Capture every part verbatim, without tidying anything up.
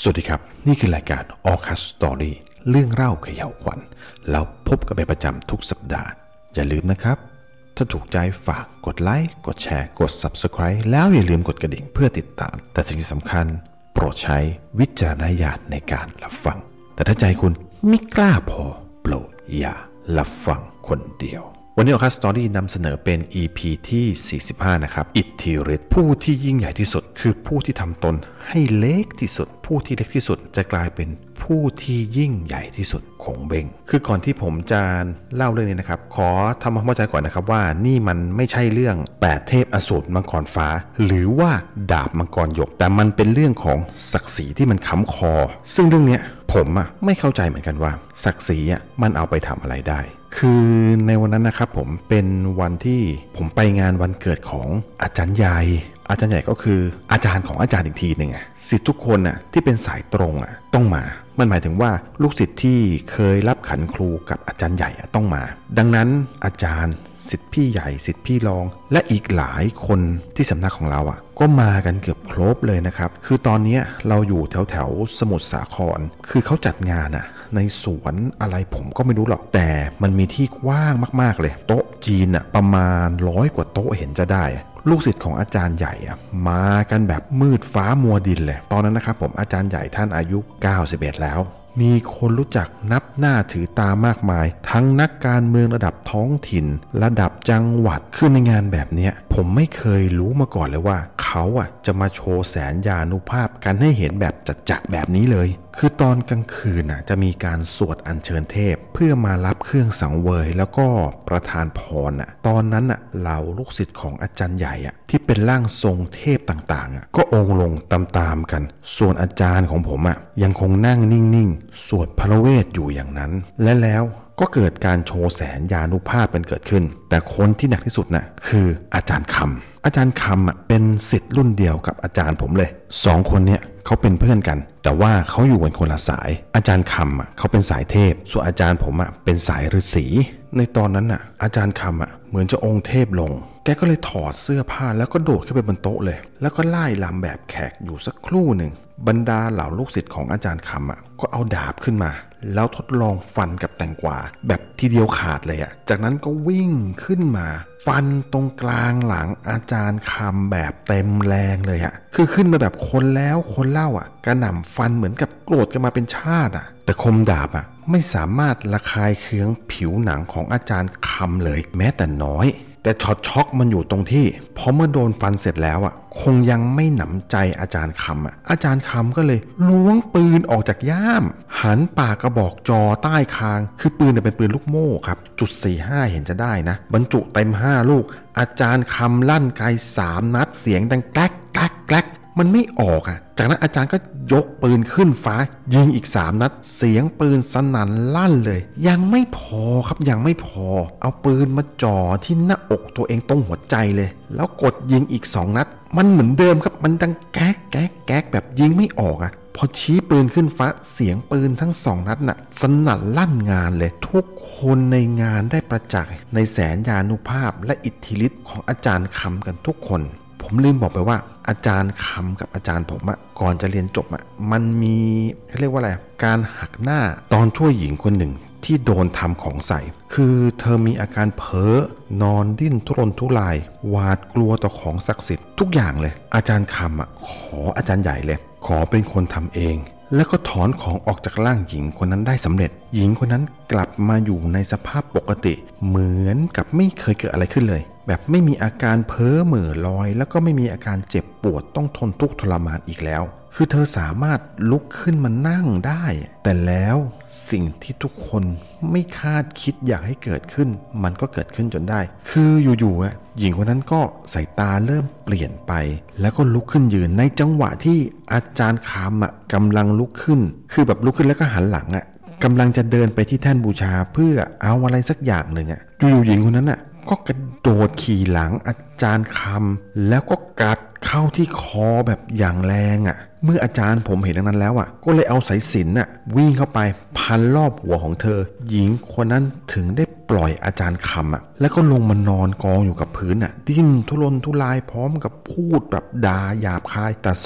สวัสดีครับนี่คือรายการ Orcas Story เรื่องเล่าเขย่าขวัญเราพบกันเป็นประจำทุกสัปดาห์อย่าลืมนะครับถ้าถูกใจฝากกดไลค์กดแชร์กด Subscribe แล้วอย่าลืมกดกระดิ่งเพื่อติดตามแต่สิ่งที่สำคัญโปรดใช้วิจารณญาณในการรับฟังแต่ถ้าใจคุณไม่กล้าพอโปรดอย่ารับฟังคนเดียววันนี้ Orcas Story นำเสนอเป็น อี พี ที่ สี่สิบห้า นะครับอิทธิฤทธิ์ผู้ที่ยิ่งใหญ่ที่สุดคือผู้ที่ทำตนให้เล็กที่สุดผู้ที่เล็กที่สุดจะกลายเป็นผู้ที่ยิ่งใหญ่ที่สุดของเบงคือก่อนที่ผมจะเล่าเรื่องนี้นะครับขอทำความเข้าใจก่อนนะครับว่านี่มันไม่ใช่เรื่องแปดเทพอสูรมังกรฟ้าหรือว่าดาบมังกรหยกแต่มันเป็นเรื่องของศักดิ์ศรีที่มันค้ำคอซึ่งเรื่องนี้ผมอ่ะไม่เข้าใจเหมือนกันว่าศักดิ์ศรีอ่ะมันเอาไปทำอะไรได้คือในวันนั้นนะครับผมเป็นวันที่ผมไปงานวันเกิดของอาจารย์ใหญ่อาจารย์ใหญ่ก็คืออาจารย์ของอาจารย์อีกทีหนึ่งอ่ะศิษย์ทุกคนอ่ะที่เป็นสายตรงอ่ะต้องมามันหมายถึงว่าลูกศิษย์ที่เคยรับขันครูกับอาจารย์ใหญ่ต้องมาดังนั้นอาจารย์ศิษย์พี่ใหญ่ศิษย์พี่รองและอีกหลายคนที่สำนักของเราอ่ะก็มากันเกือบครบเลยนะครับคือตอนนี้เราอยู่แถวแถวสมุทรสาครคือเขาจัดงานอ่ะในสวนอะไรผมก็ไม่รู้หรอกแต่มันมีที่กว้างมากๆเลยโต๊ะจีนอ่ะประมาณร้อยกว่าโต๊ะเห็นจะได้ลูกศิษย์ของอาจารย์ใหญ่อะมากันแบบมืดฟ้ามัวดินเลยตอนนั้นนะครับผมอาจารย์ใหญ่ท่านอายุเก้าสิบเอ็ดแล้วมีคนรู้จักนับหน้าถือตามากมายทั้งนักการเมืองระดับท้องถิ่นระดับจังหวัดขึ้นในงานแบบนี้ผมไม่เคยรู้มาก่อนเลยว่าเขาอะจะมาโชว์แสนยานุภาพกันให้เห็นแบบจัดๆแบบนี้เลยคือตอนกลางคืนน่ะจะมีการสวดอัญเชิญเทพเพื่อมารับเครื่องสังเวยแล้วก็ประทานพรน่ะตอนนั้นน่ะเหล่าลูกศิษย์ของอาจารย์ใหญ่อ่ะที่เป็นร่างทรงเทพต่างๆอ่ะก็องค์ลงตามๆกันส่วนอาจารย์ของผมอ่ะยังคงนั่งนิ่งๆสวดพระเวทอยู่อย่างนั้นและแล้วก็เกิดการโชว์แสนยานุภาพเป็นเกิดขึ้นแต่คนที่หนักที่สุดน่ะคืออาจารย์คำอาจารย์คำอ่ะเป็นศิษย์รุ่นเดียวกับอาจารย์ผมเลยสองคนเนี้ยเขาเป็นเพื่อนกันแต่ว่าเขาอยู่กันคนละสายอาจารย์คำอ่ะเขาเป็นสายเทพส่วนอาจารย์ผมอ่ะเป็นสายฤาษีในตอนนั้นอ่ะอาจารย์คำอ่ะเหมือนจะองค์เทพลงแกก็เลยถอดเสื้อผ้าแล้วก็โดดขึ้นไปบนโต๊ะเลยแล้วก็ไล่ลำแบบแขกอยู่สักครู่หนึ่งบรรดาเหล่าลูกศิษย์ของอาจารย์คำอ่ะก็เอาดาบขึ้นมาแล้วทดลองฟันกับแตงกวาแบบทีเดียวขาดเลยอ่ะจากนั้นก็วิ่งขึ้นมาฟันตรงกลางหลังอาจารย์คำแบบเต็มแรงเลยอ่ะคือขึ้นมาแบบคนแล้วคนเล่าอ่ะกระหน่ำฟันเหมือนกับโกรธกันมาเป็นชาติอ่ะแต่คมดาบอ่ะไม่สามารถระคายเคืองผิวหนังของอาจารย์คำเลยแม้แต่น้อยแต่ช็อตช็อกมันอยู่ตรงที่พอเมื่อโดนฟันเสร็จแล้วอ่ะคงยังไม่หนำใจอาจารย์คำอ่ะอาจารย์คำก็เลยล้วงปืนออกจากย่ามหันปากกระบอกจอใต้คางคือปืนเนี่ยเป็นปืนลูกโม่ครับจุดสี่ห้าเห็นจะได้นะบรรจุเต็มห้าลูกอาจารย์คำลั่นไกสามนัดเสียงดังแกลกแกลกแกลกมันไม่ออกอ่ะจากนั้นอาจารย์ก็ยกปืนขึ้นฟ้ายิงอีกสามนัดเสียงปืนสนั่นลั่นเลยยังไม่พอครับยังไม่พอเอาปืนมาจ่อที่หน้าอกตัวเองตรงหัวใจเลยแล้วกดยิงอีกสองนัดมันเหมือนเดิมครับมันดังแก๊กแก๊กแก๊กแบบยิงไม่ออกอ่ะพอชี้ปืนขึ้นฟ้าเสียงปืนทั้งสองนัดน่ะสนั่นลั่นงานเลยทุกคนในงานได้ประจักษ์ในแสนยานุภาพและอิทธิฤทธิ์ของอาจารย์คำกันทุกคนผมลืมบอกไปว่าอาจารย์คำกับอาจารย์ผมอะก่อนจะเรียนจบอะมันมีเขาเรียกว่าอะไรการหักหน้าตอนช่วยหญิงคนหนึ่งที่โดนทำของใส่คือเธอมีอาการเพ้อนอนดิ้นทุรนทุรายหวาดกลัวต่อของศักดิ์สิทธิ์ทุกอย่างเลยอาจารย์คำอะขออาจารย์ใหญ่เลยขอเป็นคนทำเองแล้วก็ถอนของออกจากร่างหญิงคนนั้นได้สำเร็จหญิงคนนั้นกลับมาอยู่ในสภาพปกติเหมือนกับไม่เคยเกิดอะไรขึ้นเลยแบบไม่มีอาการเพ้อเหม่อลอยแล้วก็ไม่มีอาการเจ็บปวดต้องทนทุกข์ทรมานอีกแล้วคือเธอสามารถลุกขึ้นมานั่งได้แต่แล้วสิ่งที่ทุกคนไม่คาดคิดอยากให้เกิดขึ้นมันก็เกิดขึ้นจนได้คืออยู่ๆอ่ะหญิงคนนั้นก็สายตาเริ่มเปลี่ยนไปแล้วก็ลุกขึ้นยืนในจังหวะที่อาจารย์คำอ่ะกำลังลุกขึ้นคือแบบลุกขึ้นแล้วก็หันหลังอ่ะกำลังจะเดินไปที่แท่นบูชาเพื่อเอาอะไรสักอย่างหนึ่งอ่ะอยู่ๆหญิงคนนั้นอ่ะก็กระโดดขี่หลังอาจารย์คำแล้วก็กัดเข้าที่คอแบบอย่างแรงอ่ะเมื่ออาจารย์ผมเห็นดังนั้นแล้วอ่ะก็เลยเอาสายสิญจน์อ่ะวิ่งเข้าไปพันรอบหัวของเธอหญิงคนนั้นถึงได้ปล่อยอาจารย์คำอ่ะแล้วก็ลงมานอนกองอยู่กับพื้นอ่ะดิ้นทุรนทุรายพร้อมกับพูดแบบด่าหยาบคายแต่สรุป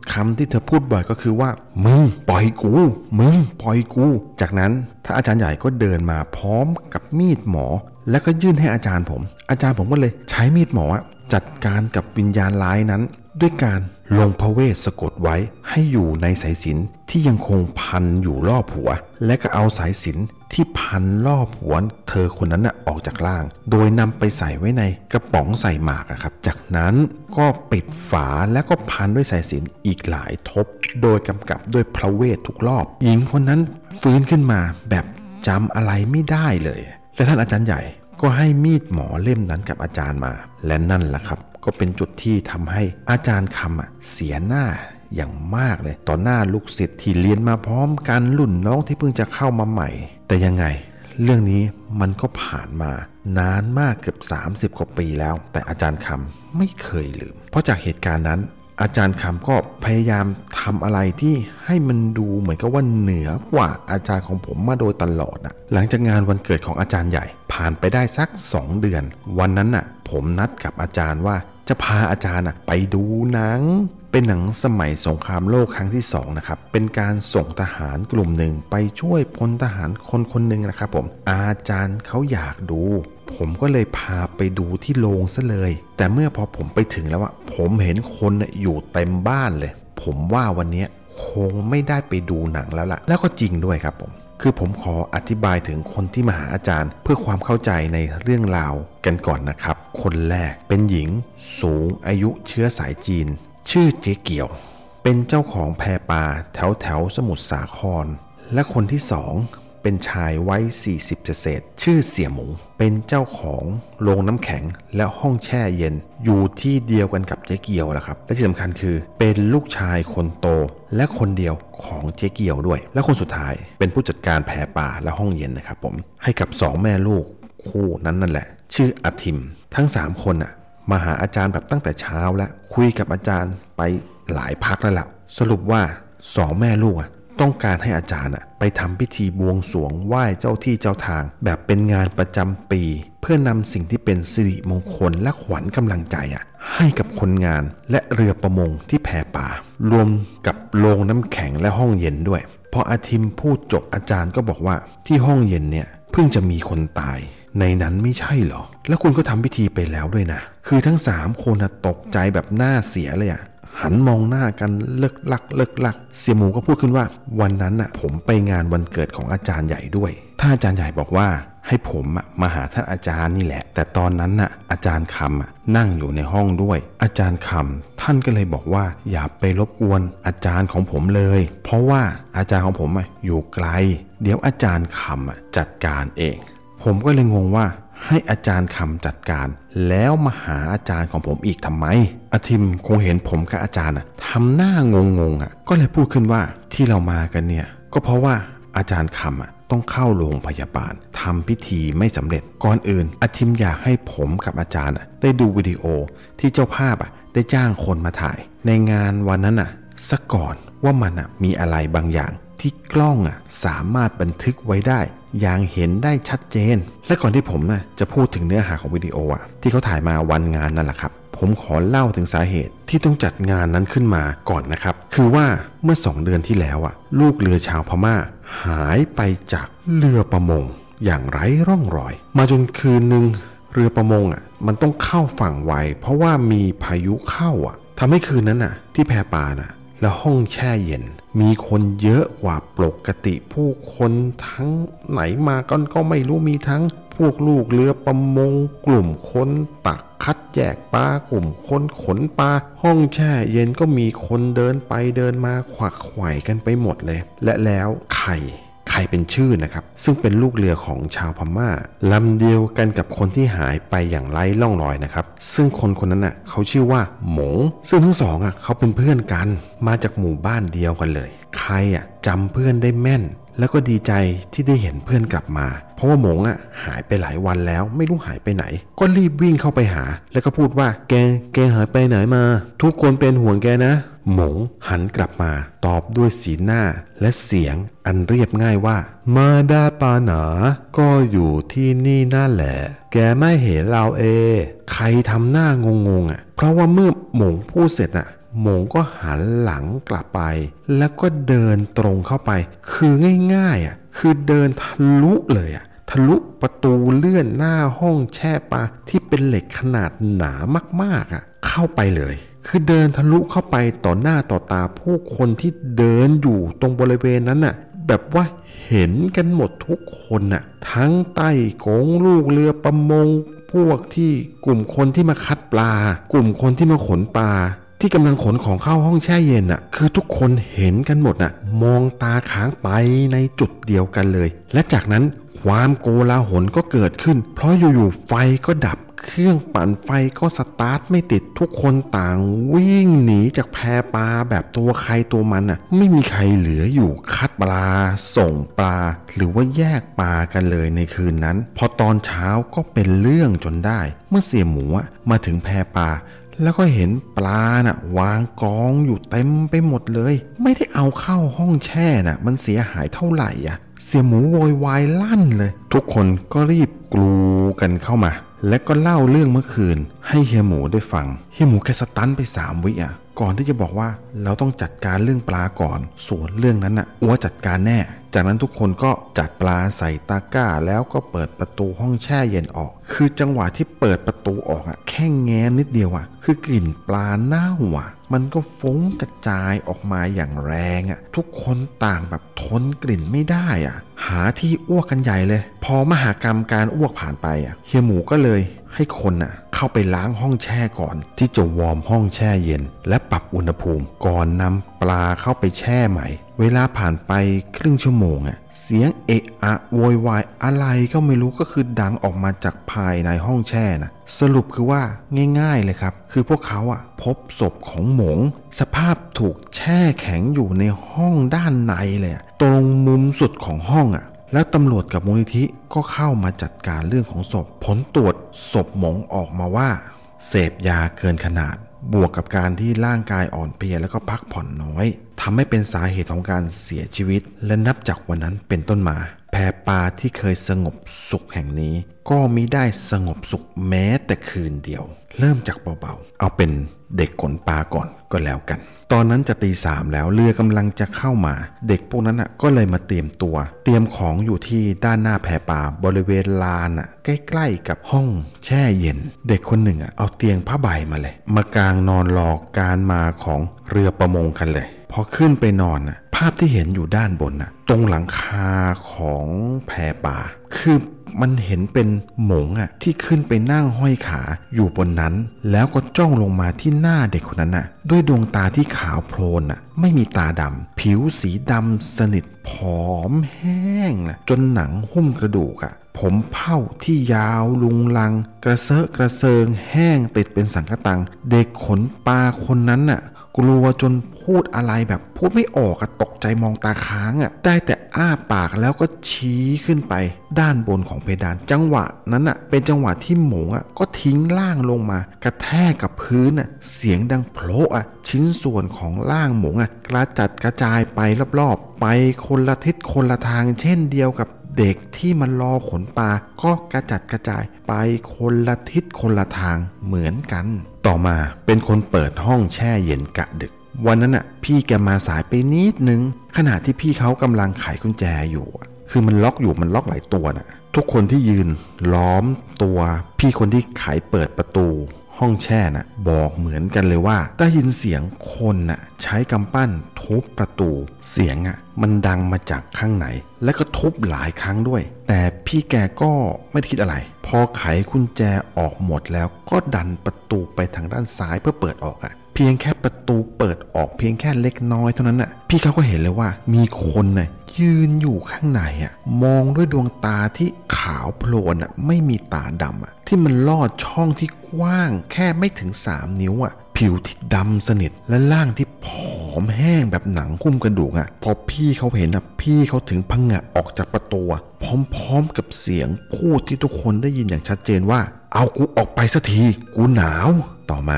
คำที่เธอพูดบ่อยก็คือว่ามึงปล่อยกูมึงปล่อยกูจากนั้นถ้าอาจารย์ใหญ่ก็เดินมาพร้อมกับมีดหมอแล้วก็ยื่นให้อาจารย์ผมอาจารย์ผมก็เลยใช้มีดหมอจัดการกับวิญญาณร้ายนั้นด้วยการลงพระเวทสะกดไว้ให้อยู่ในสายสิญจน์ที่ยังคงพันอยู่รอบหัวและก็เอาสายสิญจน์ที่พันรอบหัวเธอคนนั้นน่ะออกจากร่างโดยนำไปใส่ไว้ในกระป๋องใส่หมากครับจากนั้นก็ปิดฝาแล้วก็พันด้วยสายสิญจน์อีกหลายทบโดยกำกับด้วยพระเวททุกรอบหญิงคนนั้นฟื้นขึ้นมาแบบจำอะไรไม่ได้เลยและท่านอาจารย์ใหญ่ก็ให้มีดหมอเล่มนั้นกับอาจารย์มาและนั่นแหละครับก็เป็นจุดที่ทำให้อาจารย์คำเสียหน้าอย่างมากเลยต่อหน้าลูกศิษย์ที่เรียนมาพร้อมกันรุ่นน้องที่เพิ่งจะเข้ามาใหม่แต่ยังไงเรื่องนี้มันก็ผ่านมานานมากเกือบสามสิบกว่าปีแล้วแต่อาจารย์คำไม่เคยลืมเพราะจากเหตุการณ์นั้นอาจารย์คำก็พยายามทำอะไรที่ให้มันดูเหมือนกับว่าเหนือกว่าอาจารย์ของผมมาโดยตลอดนะหลังจากงานวันเกิดของอาจารย์ใหญ่ผ่านไปได้สักสองเดือนวันนั้นน่ะผมนัดกับอาจารย์ว่าจะพาอาจารย์ไปดูหนังเป็นหนังสมัยสงครามโลกครั้งที่สองนะครับเป็นการส่งทหารกลุ่มหนึ่งไปช่วยพลทหารคนคนหนึ่งนะครับผมอาจารย์เขาอยากดูผมก็เลยพาไปดูที่โรงซะเลยแต่เมื่อพอผมไปถึงแล้วอะผมเห็นคนอยู่เต็มบ้านเลยผมว่าวันนี้คงไม่ได้ไปดูหนังแล้วล่ะแล้วก็จริงด้วยครับผมคือผมขออธิบายถึงคนที่มาหาอาจารย์เพื่อความเข้าใจในเรื่องราวกันก่อนนะครับคนแรกเป็นหญิงสูงอายุเชื้อสายจีนชื่อเจ๊เกี่ยวเป็นเจ้าของแพปลาแถวแถวสมุทรสาครและคนที่สองเป็นชายวัยสี่สิบเศษชื่อเสี่ยหมูเป็นเจ้าของโรงน้ำแข็งและห้องแช่เย็นอยู่ที่เดียวกันกับเจ๊เกียวแหละครับและที่สำคัญคือเป็นลูกชายคนโตและคนเดียวของเจ๊เกียวด้วยและคนสุดท้ายเป็นผู้จัดการแพปลาและห้องเย็นนะครับผมให้กับสองแม่ลูกคู่นั้นนั่นแหละชื่ออาทิมทั้งสามคนน่ะมาหาอาจารย์แบบตั้งแต่เช้าแล้วคุยกับอาจารย์ไปหลายพักแล้วล่ะสรุปว่าสองแม่ลูกอ่ะต้องการให้อาจารย์อ่ะไปทำพิธีบวงสรวงไหว้เจ้าที่เจ้าทางแบบเป็นงานประจำปีเพื่อนำสิ่งที่เป็นสิริมงคลและขวัญกำลังใจอ่ะให้กับคนงานและเรือประมงที่แพป่ารวมกับโรงน้ำแข็งและห้องเย็นด้วยพออาทิมพูดจบอาจารย์ก็บอกว่าที่ห้องเย็นเนี่ยเพิ่งจะมีคนตายในนั้นไม่ใช่เหรอแล้วคุณก็ทำพิธีไปแล้วด้วยนะคือทั้งสามคนตกใจแบบหน้าเสียเลยอ่ะหันมองหน้ากันเลิกลักเลิกลักเสี่ยหมูก็พูดขึ้นว่าวันนั้นน่ะผมไปงานวันเกิดของอาจารย์ใหญ่ด้วยท่านอาจารย์ใหญ่บอกว่าให้ผมมาหาท่านอาจารย์นี่แหละแต่ตอนนั้นน่ะอาจารย์คำนั่งอยู่ในห้องด้วยอาจารย์คำท่านก็เลยบอกว่าอย่าไปรบกวนอาจารย์ของผมเลยเพราะว่าอาจารย์ของผมอยู่ไกลเดี๋ยวอาจารย์คำจัดการเองผมก็เลยงงว่าให้อาจารย์คำจัดการแล้วมาหาอาจารย์ของผมอีกทำไมอาทิมคงเห็นผมกับอาจารย์อ่ะทำหน้างงงอ่ะก็เลยพูดขึ้นว่าที่เรามากันเนี่ยก็เพราะว่าอาจารย์คำอ่ะต้องเข้าโรงพยาบาลทำพิธีไม่สำเร็จก่อนอื่นอาทิมอยากให้ผมกับอาจารย์อ่ะได้ดูวิดีโอที่เจ้าภาพอ่ะได้จ้างคนมาถ่ายในงานวันนั้นอ่ะซะก่อนว่ามันอ่ะมีอะไรบางอย่างที่กล้องอ่ะสามารถบันทึกไว้ได้อย่างเห็นได้ชัดเจนและก่อนที่ผมนะจะพูดถึงเนื้อหาของวิดีโออ่ะที่เขาถ่ายมาวันงานนั่นแหละครับผมขอเล่าถึงสาเหตุที่ต้องจัดงานนั้นขึ้นมาก่อนนะครับคือว่าเมื่อสองเดือนที่แล้วอ่ะลูกเรือชาวพม่าหายไปจากเรือประมงอย่างไร้ร่องรอยมาจนคืนนึงเรือประมงอ่ะมันต้องเข้าฝั่งไวเพราะว่ามีพายุเข้าอ่ะทำให้คืนนั้นอ่ะที่แพปลาน่ะและห้องแช่เย็นมีคนเยอะกว่าปกติผู้คนทั้งไหนมาก็ก็ไม่รู้มีทั้งพวกลูกเรือประมงกลุ่มคนตักคัดแยกปลากลุ่มคนขนปลาห้องแช่เย็นก็มีคนเดินไปเดินมาขวักไขว่กันไปหมดเลยและแล้วไข่ไข่เป็นชื่อนะครับซึ่งเป็นลูกเรือของชาวพม่าลำเดียวกันกับคนที่หายไปอย่างไร้ร่องรอยนะครับซึ่งคนคนนั้นน่ะเขาชื่อว่าหมงซึ่งทั้งสองอ่ะเขาเป็นเพื่อนกันมาจากหมู่บ้านเดียวกันเลยใครอ่ะจำเพื่อนได้แม่นแล้วก็ดีใจที่ได้เห็นเพื่อนกลับมาเพราะว่าหมงอ่ะหายไปหลายวันแล้วไม่รู้หายไปไหนก็รีบวิ่งเข้าไปหาแล้วก็พูดว่าแกแกหายไปไหนมาทุกคนเป็นห่วงแกนะหมงหันกลับมาตอบด้วยสีหน้าและเสียงอันเรียบง่ายว่ามาดาปาหนาก็อยู่ที่นี่นั่นแหละแกไม่เห็นเราเอใครทำหน้างงๆอ่ะเพราะว่าเมื่อหมงพูดเสร็จอ่ะหมงก็หันหลังกลับไปแล้วก็เดินตรงเข้าไปคือง่ายๆอ่ะคือเดินทะลุเลยอ่ะทะลุประตูเลื่อนหน้าห้องแช่ปลาที่เป็นเหล็กขนาดหนามากๆอ่ะเข้าไปเลยคือเดินทะลุเข้าไปต่อหน้าต่อตาผู้คนที่เดินอยู่ตรงบริเวณนั้นน่ะแบบว่าเห็นกันหมดทุกคนน่ะทั้งใต้กงลูกเรือประมงพวกที่กลุ่มคนที่มาคัดปลากลุ่มคนที่มาขนปลาที่กำลังขนของเข้าห้องแช่เย็นน่ะคือทุกคนเห็นกันหมดน่ะมองตาค้างไปในจุดเดียวกันเลยและจากนั้นความโกลาหลก็เกิดขึ้นเพราะอยู่ๆไฟก็ดับเครื่องปั่นไฟก็สตาร์ทไม่ติดทุกคนต่างวิ่งหนีจากแพปลาแบบตัวใครตัวมันน่ะไม่มีใครเหลืออยู่คัดปลาส่งปลาหรือว่าแยกปลากันเลยในคืนนั้นพอตอนเช้าก็เป็นเรื่องจนได้เมื่อเสี่ยหมูมาถึงแพปลาแล้วก็เห็นปลาน่ะวางกองอยู่เต็มไปหมดเลยไม่ได้เอาเข้าห้องแช่น่ะมันเสียหายเท่าไหร่อ่ะเสี่ยหมูโวยวายลั่นเลยทุกคนก็รีบกลูกันเข้ามาและก็เล่าเรื่องเมื่อคืนให้เฮียหมูได้ฟังเฮียหมูแค่สตันไปสามวิอ่ะก่อนที่จะบอกว่าเราต้องจัดการเรื่องปลาก่อนส่วนเรื่องนั้นน่ะอัวจัดการแน่จากนั้นทุกคนก็จัดปลาใส่ตะกร้าแล้วก็เปิดประตูห้องแช่เย็นออกคือจังหวะที่เปิดประตูออกอ่ะแค่แง้มนิดเดียวอ่ะคือกลิ่นปลาเน่าอ่ะมันก็ฟุ้งกระจายออกมาอย่างแรงอ่ะทุกคนต่างแบบทนกลิ่นไม่ได้อ่ะหาที่อ้วกกันใหญ่เลยพอมหากรรมการอ้วกผ่านไปอ่ะเฮียหมูก็เลยให้คนน่ะเข้าไปล้างห้องแช่ก่อนที่จะวอร์มห้องแช่เย็นและปรับอุณหภูมิก่อนนำปลาเข้าไปแช่ใหม่เวลาผ่านไปครึ่งชั่วโมงอ่ะเสียงเอะอะโวยวายอะไรก็ไม่รู้ก็คือดังออกมาจากภายในห้องแช่นะสรุปคือว่าง่ายๆเลยครับคือพวกเขาอ่ะพบศพของหมงสภาพถูกแช่แข็งอยู่ในห้องด้านในเลยตรงมุมสุดของห้องอ่ะแล้วตำรวจกับมูลนิธิก็เข้ามาจัดการเรื่องของศพผลตรวจศพหมงออกมาว่าเสพยาเกินขนาดบวกกับการที่ร่างกายอ่อนเพลียแล้วก็พักผ่อนน้อยทำให้เป็นสาเหตุของการเสียชีวิตและนับจากวันนั้นเป็นต้นมาแพปลาที่เคยสงบสุขแห่งนี้ก็มิได้สงบสุขแม้แต่คืนเดียวเริ่มจากเบาๆเอาเป็นเด็กขนปลาก่อนก็แล้วกันตอนนั้นจะตีสามแล้วเรือกำลังจะเข้ามาเด็กพวกนั้นอ่ะก็เลยมาเตรียมตัวเตรียมของอยู่ที่ด้านหน้าแพปลาบริเวณลานอ่ะใกล้ๆกับห้องแช่เย็นเด็กคนหนึ่งอ่ะเอาเตียงผ้าใบมาเลยมากางนอนรอการมาของเรือประมงกันเลยพอขึ้นไปนอนอ่ะภาพที่เห็นอยู่ด้านบนน่ะตรงหลังคาของแพปลาคือมันเห็นเป็นหมงอ่ะที่ขึ้นไปนั่งห้อยขาอยู่บนนั้นแล้วก็จ้องลงมาที่หน้าเด็กคนนั้นน่ะด้วยดวงตาที่ขาวโพลนน่ะไม่มีตาดำผิวสีดำสนิทผอมแห้งน่ะจนหนังหุ้มกระดูกอ่ะผมเผ้าที่ยาวลุงลังกระเซาะกระเซิงแห้งติดเป็นสังกะตังเด็กขนปลาคนนั้นน่ะกลัวจนพูดอะไรแบบพูดไม่ออกอะตกใจมองตาค้างอะได้แต่อ้าปากแล้วก็ชี้ขึ้นไปด้านบนของเพดานจังหวะนั้นอะเป็นจังหวะที่หมงอะก็ทิ้งร่างลงมากระแทกกับพื้นอะเสียงดังโผล่อะชิ้นส่วนของร่างหมงอะกระจัดกระจายไปรอบๆไปคนละทิศคนละทางเช่นเดียวกับเด็กที่มันรอขนปลาก็กระจัดกระจายไปคนละทิศคนละทางเหมือนกันต่อมาเป็นคนเปิดห้องแช่เย็นกะดึกวันนั้นน่ะพี่แกมาสายไปนิดนึงขณะที่พี่เขากำลังไขกุญแจอยู่คือมันล็อกอยู่มันล็อกหลายตัวน่ะทุกคนที่ยืนล้อมตัวพี่คนที่ไขเปิดประตูห้องแช่น่ะบอกเหมือนกันเลยว่าได้ยินเสียงคนน่ะใช้กำปั้นทุบประตูเสียงอ่ะมันดังมาจากข้างในและก็ทุบหลายครั้งด้วยแต่พี่แกก็ไม่คิดอะไรพอไขกุญแจออกหมดแล้วก็ดันประตูไปทางด้านซ้ายเพื่อเปิดออกอ่ะเพียงแค่ประตูเปิดออกเพียงแค่เล็กน้อยเท่านั้นน่ะพี่เขาก็เห็นเลยว่ามีคนน่ะยืนอยู่ข้างในอ่ะมองด้วยดวงตาที่ขาวโพลนอ่ะไม่มีตาดำอ่ะที่มันลอดช่องที่กว้างแค่ไม่ถึงสามนิ้วอ่ะผิวที่ดำสนิทและร่างที่ผอมแห้งแบบหนังหุ้มกระดูกอ่ะพอพี่เขาเห็นอ่ะพี่เขาถึงพังงะออกจากประตูพร้อมๆกับเสียงพูดที่ทุกคนได้ยินอย่างชัดเจนว่าเอากูออกไปสักทีกูหนาวต่อมา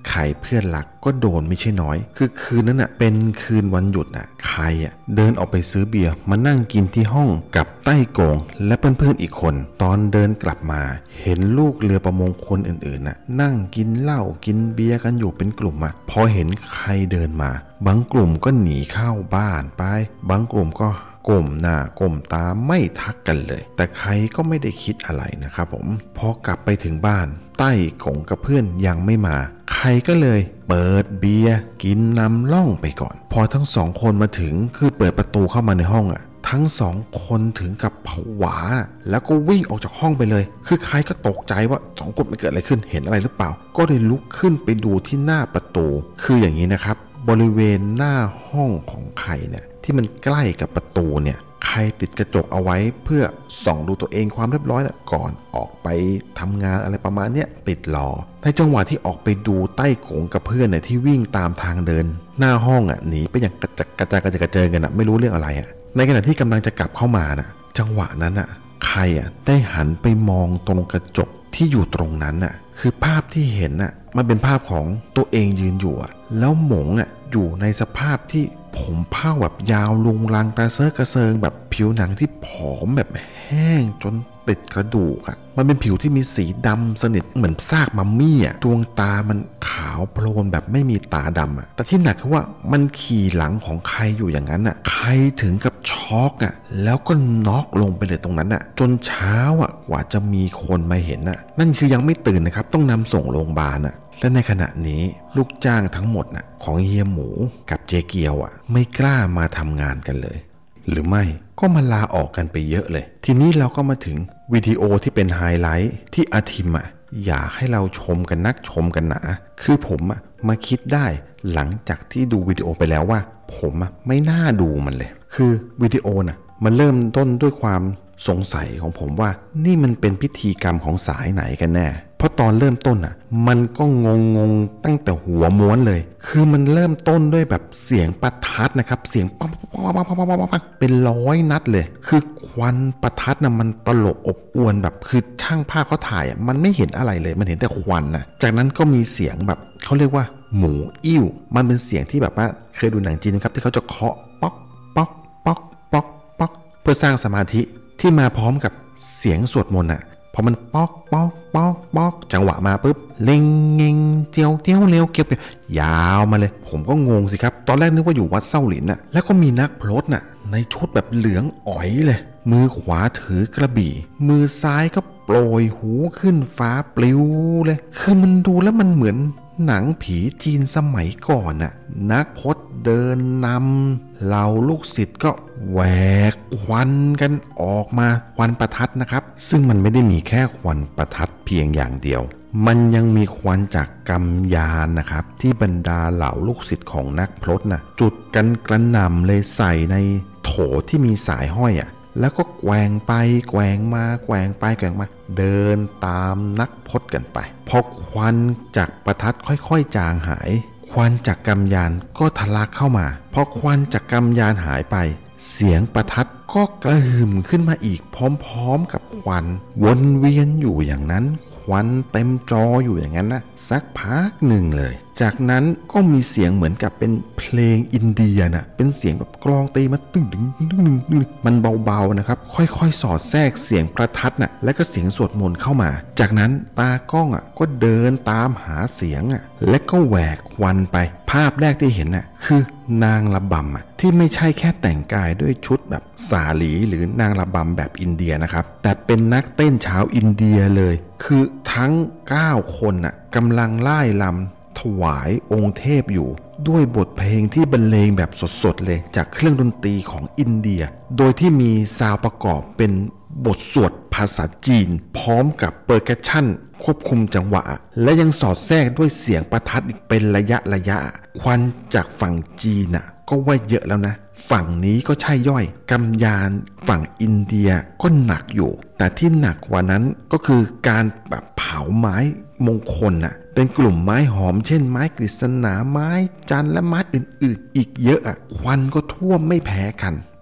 ไข่เพื่อนรักก็โดนไม่ใช่น้อยคือคืนนั้นอ่ะเป็นคืนวันหยุดอ่ะไข่อ่ะเดินออกไปซื้อเบียร์มานั่งกินที่ห้องกับใต้โกงและเพื่อนๆอีกคนตอนเดินกลับมาเห็นลูกเรือประมงคนอื่นๆน่ะนั่งกินเหล้ากินเบียร์กันอยู่เป็นกลุ่มอ่ะพอเห็นใครเดินมาบางกลุ่มก็หนีเข้าบ้านไปบางกลุ่มก็ก้มหน้าก้มตาไม่ทักกันเลยแต่ใครก็ไม่ได้คิดอะไรนะครับผมพอกลับไปถึงบ้านใต้กงกับเพื่อนยังไม่มาใครก็เลยเปิดเบียร์กินนำล่องไปก่อนพอทั้งสองคนมาถึงคือเปิดประตูเข้ามาในห้องอ่ะทั้งสองคนถึงกับผวาแล้วก็วิ่งออกจากห้องไปเลยคือใครก็ตกใจว่าสองคนมันเกิดอะไรขึ้นเห็นอะไรหรือเปล่าก็เลยลุกขึ้นไปดูที่หน้าประตูคืออย่างนี้นะครับบริเวณหน้าห้องของใครเนี่ยที่มันใกล้กับประตูเนี่ยใครติดกระจกเอาไว้เพื่อส่องดูตัวเองความเรียบร้อยนะก่อนออกไปทำงานอะไรประมาณเนี้ยติดรอในจังหวะที่ออกไปดูใต้โขงกับเพื่อนเนี่ยที่วิ่งตามทางเดินหน้าห้องอ่ะหนีไปอย่างกระจัดกระจายกระเจิงกระเจิงกันอ่ะไม่รู้เรื่องอะไรอ่ะในขณะที่กำลังจะกลับเข้ามาน่ะจังหวะนั้นอ่ะใครอ่ะได้หันไปมองตรงกระจกที่อยู่ตรงนั้นอ่ะคือภาพที่เห็นอ่ะมันเป็นภาพของตัวเองยืนอยู่อ่ะแล้วหมงอ่ะอยู่ในสภาพที่ผมเผ้าแบบยาวลุงลังกระเซาะกระเซิงแบบผิวหนังที่ผอมแบบแห้งจนติดกระดูกอ่ะมันเป็นผิวที่มีสีดำสนิทเหมือนซากมัมมี่อ่ะดวงตามันขาวโพลนแบบไม่มีตาดำอ่ะแต่ที่หนักคือว่ามันขี่หลังของใครอยู่อย่างนั้นอ่ะใครถึงกับช็อกอ่ะแล้วก็น็อกลงไปเลยตรงนั้นอ่ะจนเช้าอ่ะกว่าจะมีคนมาเห็นอ่ะนั่นคือยังไม่ตื่นนะครับต้องนำส่งโรงพยาบาลอ่ะและในขณะนี้ลูกจ้างทั้งหมดน่ะของเฮียหมูกับเจเกียวอ่ะไม่กล้ามาทำงานกันเลยหรือไม่ก็มาลาออกกันไปเยอะเลยทีนี้เราก็มาถึงวิดีโอที่เป็นไฮไลท์ที่อาทิมอ่ะอยากให้เราชมกันนักชมกันหนาคือผมอ่ะมาคิดได้หลังจากที่ดูวิดีโอไปแล้วว่าผมอ่ะไม่น่าดูมันเลยคือวิดีโอน่ะมันเริ่มต้นด้วยความสงสัยของผมว่านี่มันเป็นพิธีกรรมของสายไหนกันแน่เพราะตอนเริ่มต้นอ่ะมันก็งงงตั้งแต่หัวม้วนเลยคือมันเริ่มต้นด้วยแบบเสียงประทัดนะครับเสียงปั๊บปั๊บปั๊บปั๊บปั๊บเป็นร้อยนัดเลยคือควันประทัดน่ะมันตลบอบอวนแบบคือช่างภาพเขาถ่ายอ่ะมันไม่เห็นอะไรเลยมันเห็นแต่ควันนะจากนั้นก็มีเสียงแบบเขาเรียกว่าหมูอิ่วมันเป็นเสียงที่แบบว่าเคยดูหนังจีนครับที่เขาจะเคาะป๊อกป๊อกป๊อกป๊อกป๊อกเพื่อสร้างสมาธิที่มาพร้อมกับเสียงสวดมนต์อ่ะพอมันป๊อกป๊อกป๊อกป๊อกจังหวะมาปุ๊บเล็งเงงเจียวเตี้ยวเร็วเก็บยาวมาเลยผมก็งงสิครับตอนแรกนึกว่าอยู่วัดเส้าหลินน่ะแล้วก็มีนักพรตน่ะในชุดแบบเหลืองอ๋อยเลยมือขวาถือกระบี่มือซ้ายก็โปรยหูขึ้นฟ้าปลิวเลยคือมันดูแล้วมันเหมือนหนังผีจีนสมัยก่อนน่ะนักพรตเดินนำเหล่าลูกศิษย์ก็แหวกควันกันออกมาควันประทัดนะครับซึ่งมันไม่ได้มีแค่ควันประทัดเพียงอย่างเดียวมันยังมีควันจากกำยานนะครับที่บรรดาเหล่าลูกศิษย์ของนักพรตน่ะจุดกันกระหน่ำเลยใส่ในโถที่มีสายห้อยอ่ะแล้วก็แกว่งไปแกว่งมาแกว่งไปแกว่งมาเดินตามนักพรตกันไปพอควันจากประทัดค่อยๆจางหายควันจากกำยานก็ทะลักเข้ามาพอควันจากกำยานหายไปเสียงประทัดก็กระหึ่มขึ้นมาอีกพร้อมๆกับควันวนเวียนอยู่อย่างนั้นควันเต็มจออยู่อย่างนั้นนะสักพักหนึ่งเลยจากนั้นก็มีเสียงเหมือนกับเป็นเพลงอินเดียนะเป็นเสียงแบบกลองตีมาตึ้งตึ้งตึ้งตึ้งตึ้งมันเบาๆนะครับค่อยๆสอดแทรกเสียงประทัดน่ะแล้วก็เสียงสวดมนต์เข้ามาจากนั้นตากล้องอ่ะก็เดินตามหาเสียงอ่ะและก็แหวกควันไปภาพแรกที่เห็นน่ะคือนางระบำอ่ะที่ไม่ใช่แค่แต่งกายด้วยชุดแบบสาหลีหรือนางระบำแบบอินเดียนะครับแต่เป็นนักเต้นชาวอินเดียเลยคือทั้งเก้าคนน่ะกำลังไล่ลำถวายองค์เทพอยู่ด้วยบทเพลงที่บรรเลงแบบสดๆเลยจากเครื่องดนตรีของอินเดียโดยที่มีซาวด์ประกอบเป็นบทสวดภาษาจีนพร้อมกับเปอร์คัชชั่นควบคุมจังหวะและยังสอดแทรกด้วยเสียงประทัดอีกเป็นระยะระยะควันจากฝั่งจีนน่ะก็ว่าเยอะแล้วนะฝั่งนี้ก็ใช่ย่อยกำยานฝั่งอินเดียก็หนักอยู่แต่ที่หนักกว่านั้นก็คือการแบบเผาไม้มงคลน่ะเป็นกลุ่มไม้หอมเช่นไม้กฤษณาไม้จันและไม้อื่นๆอีกเยอะอ่ะควันก็ท่วมไม่แพ้กัน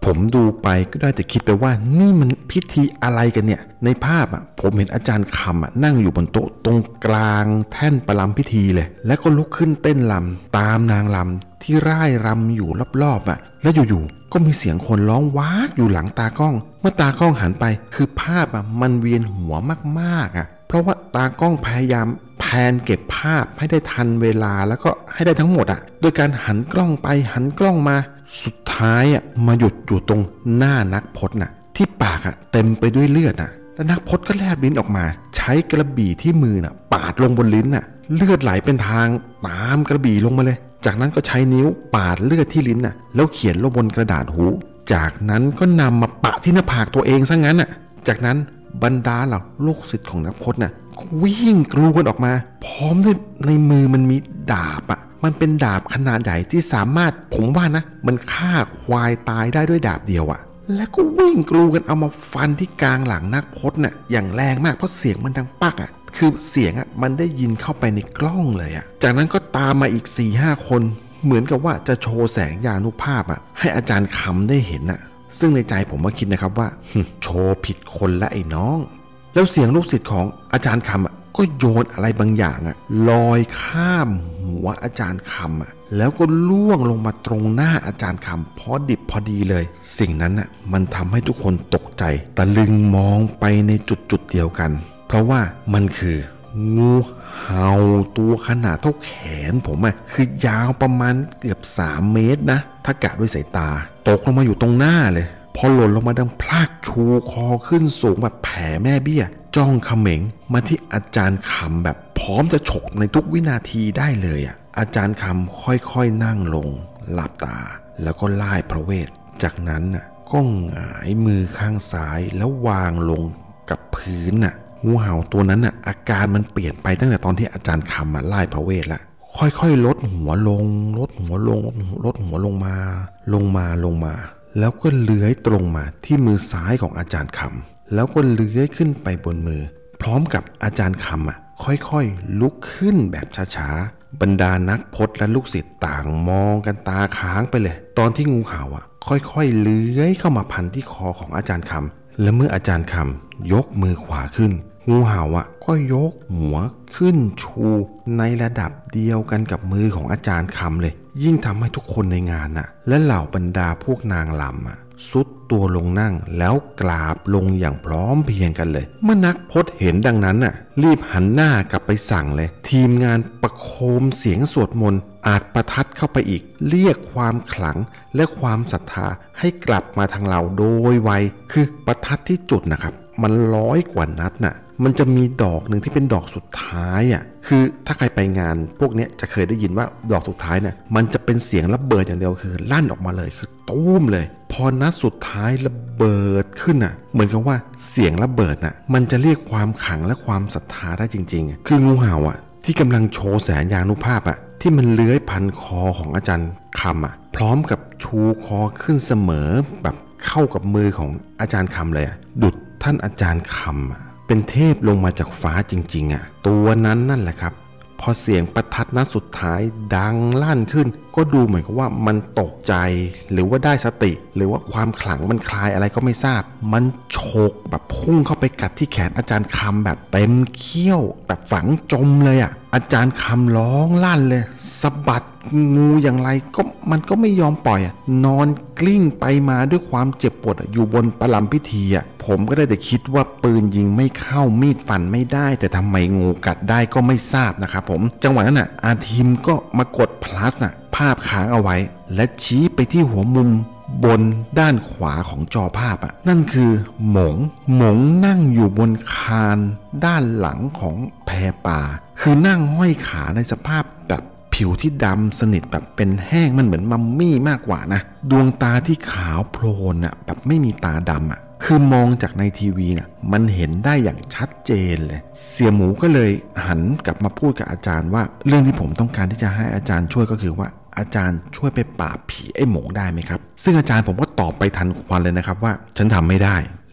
ผมดูไปก็ได้แต่คิดไปว่านี่มันพิธีอะไรกันเนี่ยในภาพอ่ะผมเห็นอาจารย์คำอ่ะนั่งอยู่บนโต๊ะตรงกลางแท่นประลำพิธีเลยแล้วก็ลุกขึ้นเต้นรำตามนางรำที่ร่ายรำอยู่รอบๆอ่ะแล้วอยู่ๆก็มีเสียงคนร้องว้ากอยู่หลังตากล้องเมื่อตากล้องหันไปคือภาพอ่ะมันเวียนหัวมากๆอ่ะเพราะว่าตากล้องพยายามแพนเก็บภาพให้ได้ทันเวลาแล้วก็ให้ได้ทั้งหมดอ่ะโดยการหันกล้องไปหันกล้องมาสุดท้ายอ่ะมาหยุดอยู่ตรงหน้านักพจน์น่ะที่ปากอ่ะเต็มไปด้วยเลือดอ่ะแล้วนักพจน์ก็แลบลิ้นออกมาใช้กระบี่ที่มือน่ะปาดลงบนลิ้นน่ะเลือดไหลเป็นทางตามกระบี่ลงมาเลยจากนั้นก็ใช้นิ้วปาดเลือดที่ลิ้นน่ะแล้วเขียนลงบนกระดาษหูจากนั้นก็นำมาปะที่หน้าผากตัวเองซะงั้นอ่ะจากนั้นบรรดาเหล่าลูกศิษย์ของนักพจน์น่ะวิ่งกรูกันออกมาพร้อมด้วยในมือมันมีดาบอ่ะมันเป็นดาบขนาดใหญ่ที่สามารถผมว่านะมันฆ่าควายตายได้ด้วยดาบเดียวอ่ะแล้วก็วิ่งกรูกันเอามาฟันที่กลางหลังนักพจน์น่ะอย่างแรงมากเพราะเสียงมันดังปักอ่ะคือเสียงอ่ะมันได้ยินเข้าไปในกล้องเลยอ่ะจากนั้นก็ตามมาอีก สี่ห้า คนเหมือนกับว่าจะโชว์แสงยานุภาพอ่ะให้อาจารย์คำได้เห็นอ่ะซึ่งในใจผมก็คิดนะครับว่าโชว์ผิดคนละไอ้น้องแล้วเสียงลูกศิษย์ของอาจารย์คำอ่ะก็โยนอะไรบางอย่างอ่ะลอยข้ามหัวอาจารย์คำอ่ะแล้วก็ล่วงลงมาตรงหน้าอาจารย์คำพอดิบพอดีเลยสิ่งนั้นอ่ะมันทำให้ทุกคนตกใจตะลึงมองไปในจุดจุดเดียวกันเพราะว่ามันคืองูเห่าตัวขนาดเท่าแขนผมอ่ะคือยาวประมาณเกือบสามเมตรนะถ้ากะด้วยสายตาตกลงมาอยู่ตรงหน้าเลยพอหล่นลงมาดังพลากชูคอขึ้นสูงแบบแผ่แม่เบี้ยจ้องเขม็งมาที่อาจารย์คำแบบพร้อมจะฉกในทุกวินาทีได้เลยอ่ะอาจารย์คำค่อยๆนั่งลงหลับตาแล้วก็ไล่พระเวทจากนั้นน่ะก็หงายมือข้างซ้ายแล้ววางลงกับพื้นน่ะงูเห่าตัวนั้นน่ะอาการมันเปลี่ยนไปตั้งแต่ตอนที่อาจารย์คำมาไล่พระเวทละค่อยๆลดหัวลงลดหัวลงลดหัวลงมาลงมาลงมาแล้วก็เลื้อยตรงมาที่มือซ้ายของอาจารย์คำแล้วก็เลื้อยขึ้นไปบนมือพร้อมกับอาจารย์คำอ่ะค่อยๆลุกขึ้นแบบช้าๆบรรดานักพจน์และลูกศิษย์ต่างมองกันตาค้างไปเลยตอนที่งูเห่าอ่ะค่อยๆเลื้อยเข้ามาพันที่คอของอาจารย์คำและเมื่ออาจารย์คำยกมือขวาขึ้นงูเห่าอ่ะก็ยกหัวขึ้นชูในระดับเดียวกันกับมือของอาจารย์คำเลยยิ่งทำให้ทุกคนในงานน่ะและเหล่าบรรดาพวกนางลำอ่ะซุดตัวลงนั่งแล้วกราบลงอย่างพร้อมเพรียงกันเลยเมื่อนักพจน์เห็นดังนั้นน่ะรีบหันหน้ากลับไปสั่งเลยทีมงานประโคมเสียงสวดมนต์อาจประทัดเข้าไปอีกเรียกความขลังและความศรัทธาให้กลับมาทางเราโดยไวคือประทัดที่จุดนะครับมันร้อยกว่านัดน่ะมันจะมีดอกหนึ่งที่เป็นดอกสุดท้ายอ่ะคือถ้าใครไปงานพวกนี้จะเคยได้ยินว่าดอกสุดท้ายเนี่ยมันจะเป็นเสียงระเบิดอย่างเดียวคือลั่นออกมาเลยคือตุ้มเลยพอนัดสุดท้ายระเบิดขึ้นอ่ะเหมือนกับว่าเสียงระเบิดน่ะมันจะเรียกความขลังและความศรัทธาได้จริงๆคืองูเห่าอ่ะที่กำลังโชว์แสนยานุภาพอ่ะที่มันเลื้อยพันคอของอาจารย์คำอ่ะพร้อมกับชูคอขึ้นเสมอแบบเข้ากับมือของอาจารย์คำเลยดุจท่านอาจารย์คำอ่ะเป็นเทพลงมาจากฟ้าจริงๆอ่ะตัวนั้นนั่นแหละครับพอเสียงประทัดนัดสุดท้ายดังลั่นขึ้นก็ดูเหมือนกับว่ามันตกใจหรือว่าได้สติหรือว่าความขลังมันคลายอะไรก็ไม่ทราบมันโฉกแบบพุ่งเข้าไปกัดที่แขนอาจารย์คำแบบเต็มเขี้ยวแบบฝังจมเลยอ่ะอาจารย์คำร้องลั่นเลยสะบัดงูอย่างไรก็มันก็ไม่ยอมปล่อยอ่ะนอนกลิ้งไปมาด้วยความเจ็บปวดอยู่บนประลำพิธีอ่ะผมก็ได้แต่คิดว่าปืนยิงไม่เข้ามีดฟันไม่ได้แต่ทำไมงูกัดได้ก็ไม่ทราบนะครับผมจังหวะนั้นอ่ะอาทีมก็มากด plus อ่ะภาพค้างเอาไว้และชี้ไปที่หัวมุมบนด้านขวาของจอภาพอ่ะนั่นคือหมงหมงนั่งอยู่บนคานด้านหลังของแพป่าคือนั่งห้อยขาในสภาพแบบผิวที่ดำสนิทแบบเป็นแห้งมันเหมือนมัมมี่มากกว่านะดวงตาที่ขาวโพลนอ่ะแบบไม่มีตาดำอ่ะคือมองจากในทีวีน่ะมันเห็นได้อย่างชัดเจนเลยเสี่ยหมูก็เลยหันกลับมาพูดกับอาจารย์ว่าเรื่องที่ผมต้องการที่จะให้อาจารย์ช่วยก็คือว่าอาจารย์ช่วยไปปราบผีไอ้หมงได้ไหมครับซึ่งอาจารย์ผมก็ตอบไปทันควันเลยนะครับว่าฉันทำไม่ได้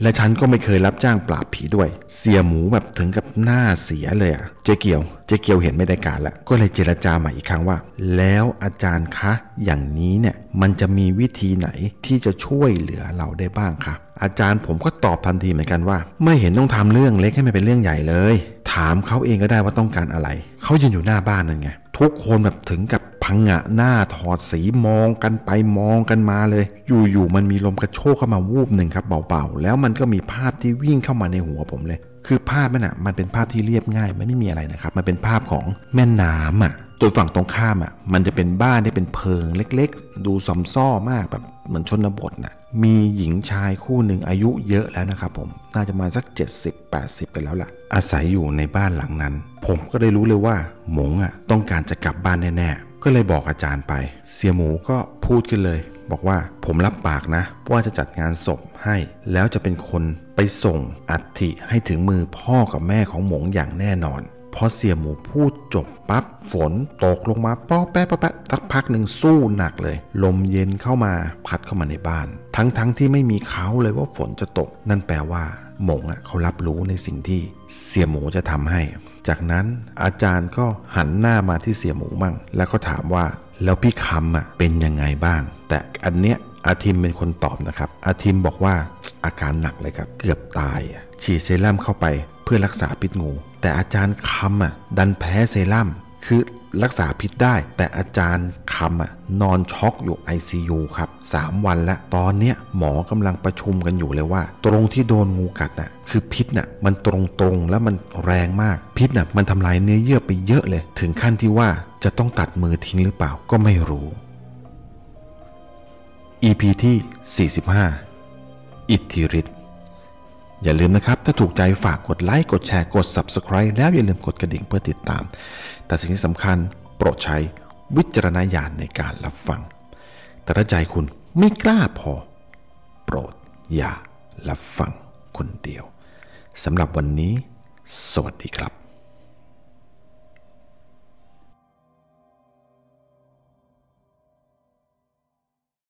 และฉันก็ไม่เคยรับจ้างปราบผีด้วยเสียหมูแบบถึงกับหน้าเสียเลยอะเจ๊เกียวเจ๊เกียวเห็นไม่ได้การละก็เลยเจรจาใหม่อีกครั้งว่าแล้วอาจารย์คะอย่างนี้เนี่ยมันจะมีวิธีไหนที่จะช่วยเหลือเราได้บ้างคะอาจารย์ผมก็ตอบทันทีเหมือนกันว่าไม่เห็นต้องทำเรื่องเล็กให้มันเป็นเรื่องใหญ่เลยถามเขาเองก็ได้ว่าต้องการอะไรเขายืนอยู่หน้าบ้านนั่นไงทุกคนแบบถึงกับพังงะหน้าถอดสีมองกันไปมองกันมาเลยอยู่ๆมันมีลมกระโชกเข้ามาวูบหนึ่งครับเบาๆแล้วมันก็มีภาพที่วิ่งเข้ามาในหัวผมเลยคือภาพนั่นอ่ะมันเป็นภาพที่เรียบง่ายมันไม่มีอะไรนะครับมันเป็นภาพของแม่น้ำอ่ะตัวฝั่งตรงข้ามอ่ะมันจะเป็นบ้านที่เป็นเพิงเล็กๆดูซอมซ่อมากแบบเหมือนชนบทน่ะมีหญิงชายคู่หนึ่งอายุเยอะแล้วนะครับผมน่าจะมาสักเจ็ดสิบ แปดสิบกันแล้วล่ะอาศัยอยู่ในบ้านหลังนั้นผมก็ได้รู้เลยว่าหมงอ่ะต้องการจะกลับบ้านแน่ๆก็เลยบอกอาจารย์ไปเสี่ยหมูก็พูดขึ้นเลยบอกว่าผมรับปากนะว่าจะจัดงานศพให้แล้วจะเป็นคนไปส่งอัฐิให้ถึงมือพ่อกับแม่ของหมงอย่างแน่นอนพอเสี่ยหมูพูดจบปั๊บฝนตกลงมาป๊อแป๊ะป๊ะแป๊ะสักพักหนึ่งสู้หนักเลยลมเย็นเข้ามาพัดเข้ามาในบ้านทั้งๆ ท, ที่ไม่มีเขาเลยว่าฝนจะตกนั่นแปลว่าหมงอ่ะเขารับรู้ในสิ่งที่เสี่ยหมูจะทำให้จากนั้นอาจารย์ก็หันหน้ามาที่เสี่ยหมูมั่งแล้วก็ถามว่าแล้วพี่คำอ่ะเป็นยังไงบ้างแต่อันเนี้ยอาทิมเป็นคนตอบนะครับอาทิมบอกว่าอาการหนักเลยครับเกือบตายฉีดเซรั่มเข้าไปเพื่อรักษาพิษงูแต่อาจารย์คำอ่ะดันแพ้เซรั่มคือรักษาพิษได้แต่อาจารย์คำอ่ะนอนช็อกอยู่ ไอ ซี ยู ครับสามวันแล้วตอนเนี้ยหมอกำลังประชุมกันอยู่เลยว่าตรงที่โดนงูกัดน่ะคือพิษน่ะมันตรงๆแล้วมันแรงมากพิษน่ะมันทำลายเนื้อเยื่อไปเยอะเลยถึงขั้นที่ว่าจะต้องตัดมือทิ้งหรือเปล่าก็ไม่รู้ อี พี ที่สี่สิบห้าอิทธิฤทธิ์อย่าลืมนะครับถ้าถูกใจฝากกดไลค์กดแชร์กด ซับสไครบ์ แล้วอย่าลืมกดกระดิ่งเพื่อติดตามแต่สิ่งที่สำคัญโปรดใช้วิจารณญาณในการรับฟังแต่ถ้าใจคุณไม่กล้าพอโปรดอย่ารับฟังคนเดียวสำหรับวันนี้สวัสดีครับ